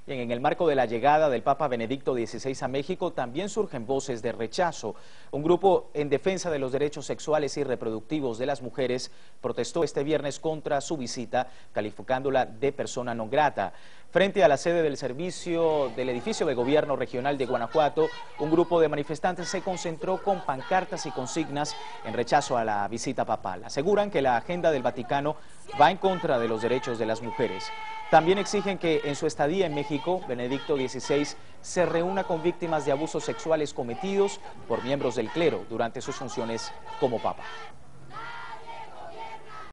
Bien, en el marco de la llegada del Papa Benedicto XVI a México también surgen voces de rechazo. Un grupo en defensa de los derechos sexuales y reproductivos de las mujeres protestó este viernes contra su visita, calificándola de persona non grata. Frente a la sede del servicio del edificio de gobierno regional de Guanajuato, un grupo de manifestantes se concentró con pancartas y consignas en rechazo a la visita papal. Aseguran que la agenda del Vaticano va en contra de los derechos de las mujeres. También exigen que en su estadía en México, Benedicto XVI se reúna con víctimas de abusos sexuales cometidos por miembros del clero durante sus funciones como papa.